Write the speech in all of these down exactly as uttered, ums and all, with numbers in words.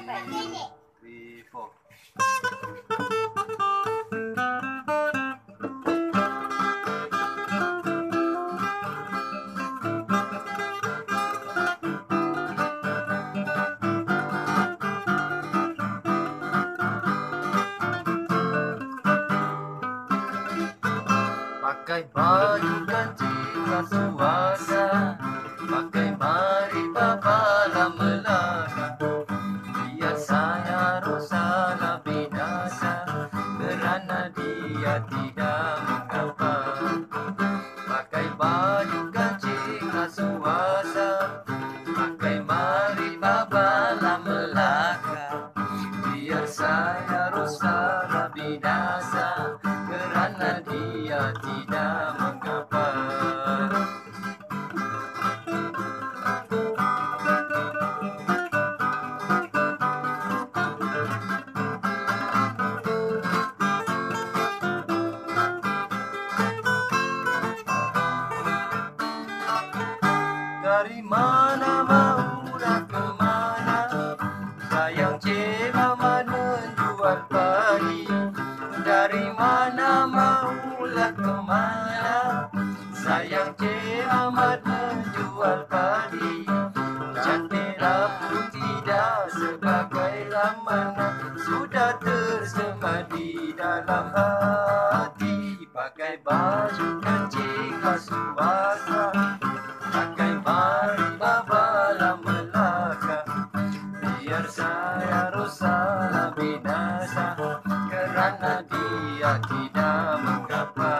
three, four. Pakai baju kancing rasuasa, pakai mari babala melaka, biar saya rosana binasa, kerana dia tidak mengapa. Pakai baju kancing rasuasa, pakai mari babala melaka, biar saya rosana binasa, kerana dia tidak mengapa. Dari mana maulah ke mana, sayang Cik Mamat menjual padi. Dari mana maulah ke mana, sayang Cik Mamat menjual padi. Cantiklah pun tidak sebagai lamana, sudah tersemadi dalam hati. Pakai baju kancing rasuasa, pakai mari babala melaka, biar saya rosana binasa, kerana dia tidak mengapa.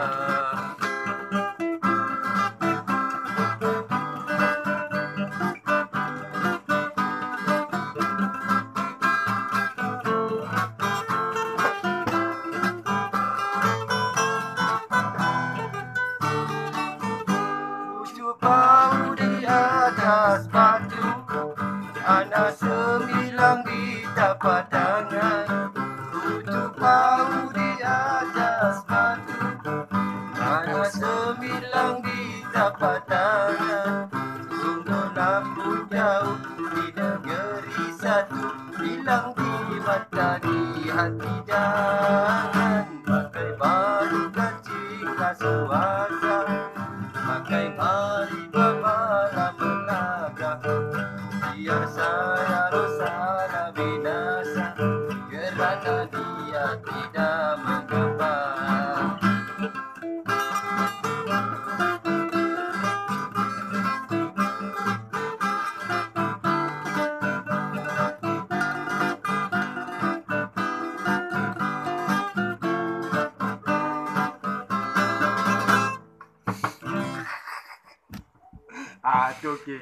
Tujuh bau di atas batu, anak sembilan di tapak tangan. Tujuh bau di atas batu, anak sembilan di tapak tangan. Sungguh lampu jauh di negeri satu, hilang di mata di hati jangan. Pakai baju kancing rasuasa, pakai mari babala melaka, biar saya rosana binasa, kerana dia tidak mengapa. Ah, tu okey.